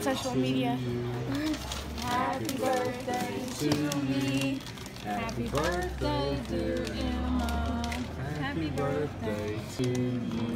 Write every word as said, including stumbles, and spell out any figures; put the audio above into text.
social media. Happy birthday to me. Happy birthday, dear Emma. Happy birthday to you.